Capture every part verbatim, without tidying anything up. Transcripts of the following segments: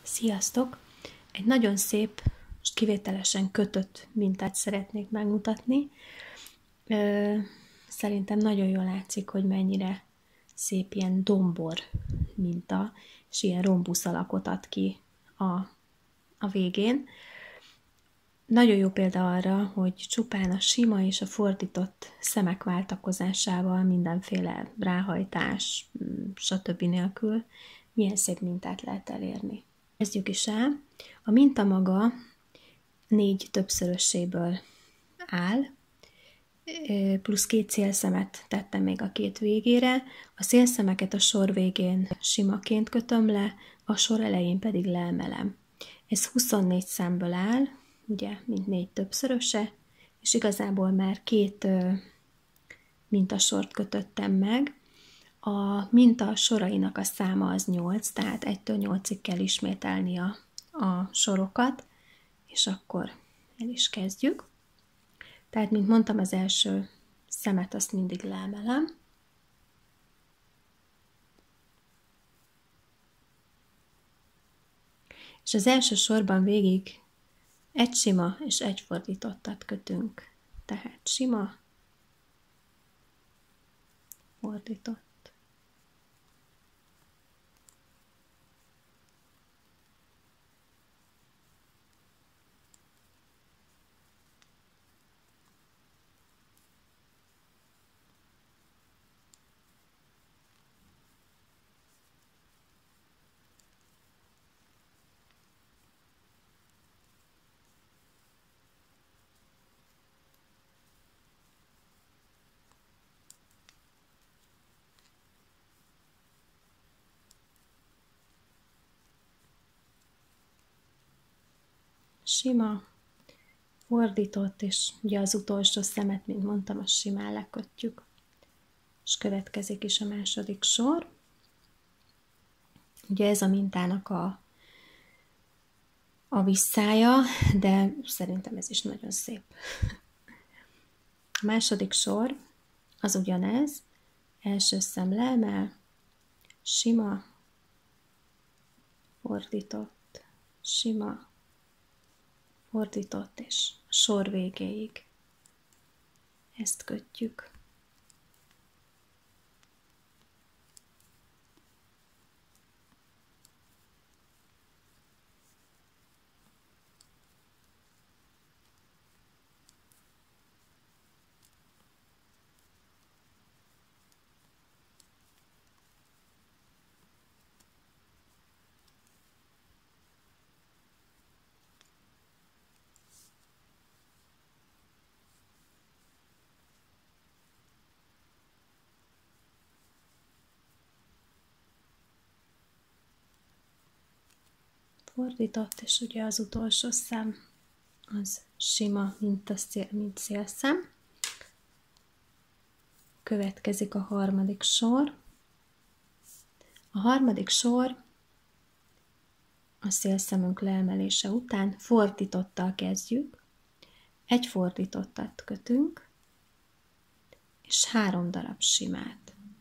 Sziasztok! Egy nagyon szép, most kivételesen kötött mintát szeretnék megmutatni. Szerintem nagyon jól látszik, hogy mennyire szép ilyen dombor minta, és ilyen rombusz alakot ad ki a, a végén. Nagyon jó példa arra, hogy csupán a sima és a fordított szemek váltakozásával, mindenféle ráhajtás, stb. Nélkül milyen szép mintát lehet elérni. Kezdjük is el. A minta maga négy többszöröséből áll, plusz két szélszemet tettem még a két végére. A szélszemeket a sor végén simaként kötöm le, a sor elején pedig leemelem. Ez huszonnégy szemből áll, ugye, mint négy többszöröse, és igazából már két mintasort kötöttem meg. A minta sorainak a száma az nyolc, tehát egytől nyolcig kell ismételni a, a sorokat, és akkor el is kezdjük. Tehát, mint mondtam, az első szemet azt mindig leemelem. És az első sorban végig egy sima és egy fordítottat kötünk. Tehát sima, fordított. Sima, fordított, és ugye az utolsó szemet, mint mondtam, azt simán lekötjük. És következik is a második sor. Ugye ez a mintának a, a visszája, de szerintem ez is nagyon szép. A második sor az ugyanez, első szem leemel, sima, fordított, sima, fordított, és a sor végéig ezt kötjük. Fordított, és ugye az utolsó szem az sima, mint, a szél, mint szélszem. Következik a harmadik sor. A harmadik sor a szélszemünk leemelése után fordítottal kezdjük. Egy fordítottat kötünk, és három darab simát.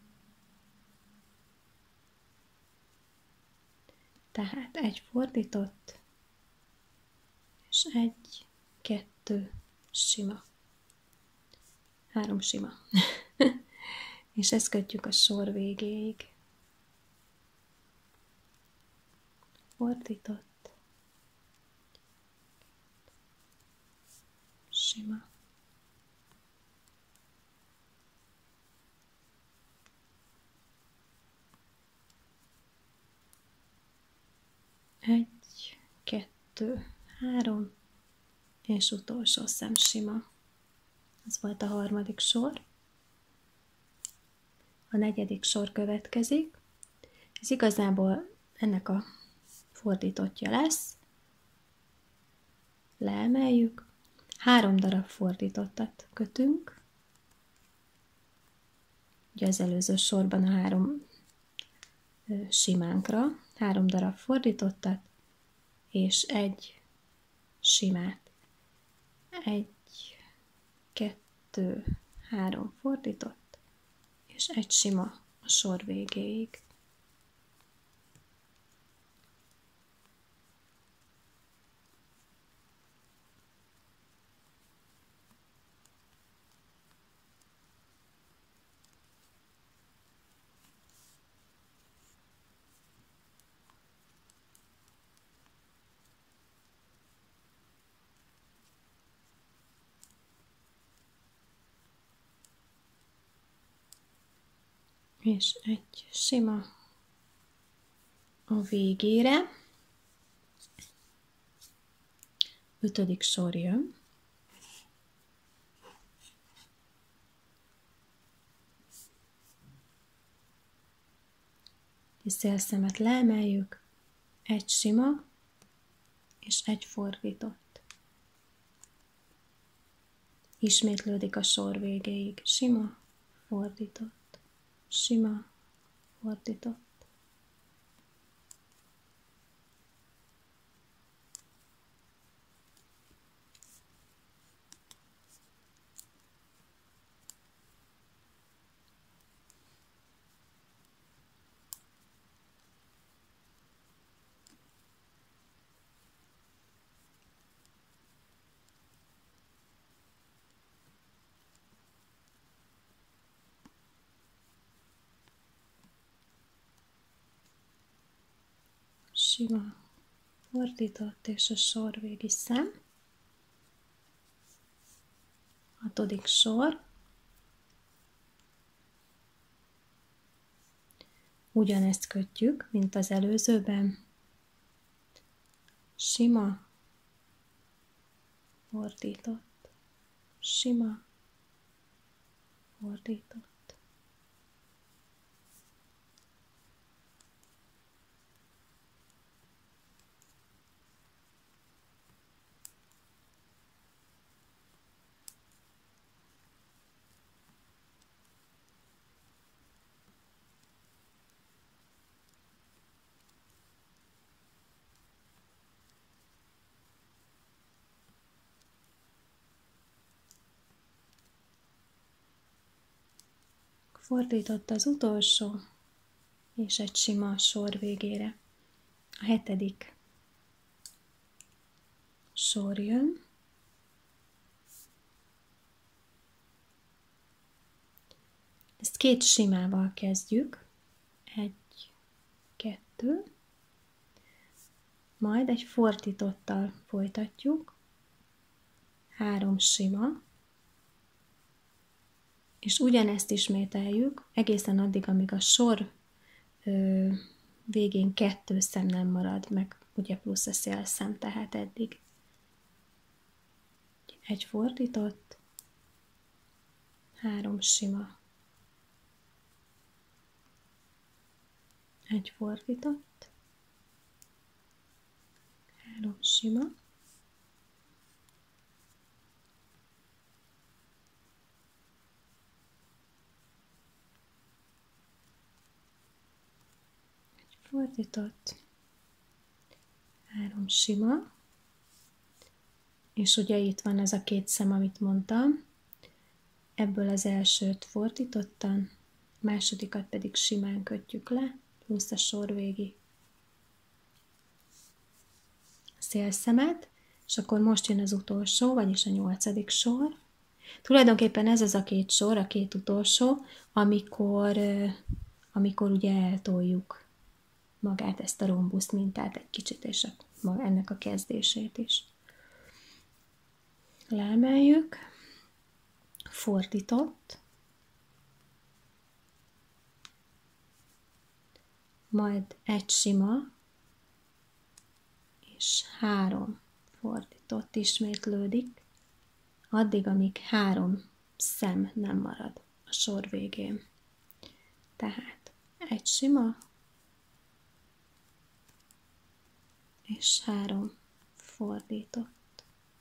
Tehát egy fordított, és egy, kettő, sima. Három sima. És ezt kötjük a sor végéig. Fordított, sima. Egy, kettő, három, és utolsó szem sima. Ez volt a harmadik sor. A negyedik sor következik. Ez igazából ennek a fordítottja lesz. Leemeljük. Három darab fordítottat kötünk. Ugye az előző sorban a három simánkra. Három darab fordítottat, és egy simát. Egy, kettő, három fordított, és egy sima a sor végéig. és egy sima a végére. Ötödik sor jön. A szélszemet leemeljük, egy sima, és egy fordított. Ismétlődik a sor végéig. Sima, fordított, sima, fordított. Sima, fordított, és a sor végi szem. Hatodik sor. Ugyanezt kötjük, mint az előzőben. Sima, fordított, sima, fordított. Fordított az utolsó, és egy sima sor végére. A hetedik sor jön. Ezt két simával kezdjük. Egy, kettő. Majd egy fordítottal folytatjuk. Három sima. És ugyanezt ismételjük egészen addig, amíg a sor ö, végén kettő szem nem marad, meg ugye plusz a szélszem, tehát eddig. Egy fordított, három sima. Egy fordított, három sima. Fordított, három sima, és ugye itt van ez a két szem, amit mondtam, ebből az elsőt fordítottan, másodikat pedig simán kötjük le, plusz a sor végi szélszemet, és akkor most jön az utolsó, vagyis a nyolcadik sor. Tulajdonképpen ez az a két sor, a két utolsó, amikor, amikor ugye eltoljuk magát ezt a rombusz mintát egy kicsit, és a, ennek a kezdését is. Leemeljük, fordított, majd egy sima, és három fordított ismétlődik, addig, amíg három szem nem marad a sor végén. Tehát egy sima, és három fordított.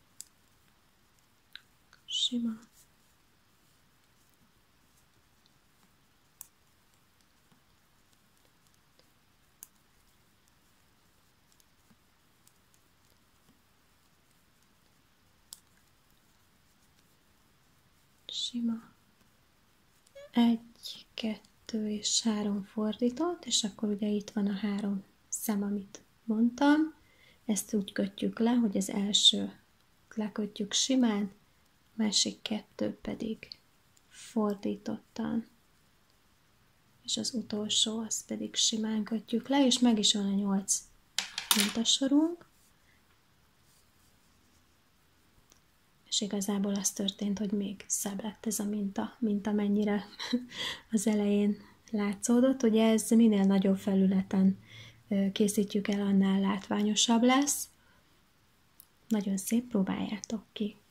Sima. Sima. Egy, kettő és három fordított, és akkor ugye itt van a három szem, amit mondtam. Ezt úgy kötjük le, hogy az első lekötjük simán, másik kettő pedig fordítottan, és az utolsó az pedig simán kötjük le, és meg is van a nyolc mintasorunk. És igazából az történt, hogy még szebb lett ez a minta, mint amennyire az elején látszódott. Ugye ez minél nagyobb felületen készítjük el, annál látványosabb lesz. Nagyon szép, próbáljátok ki!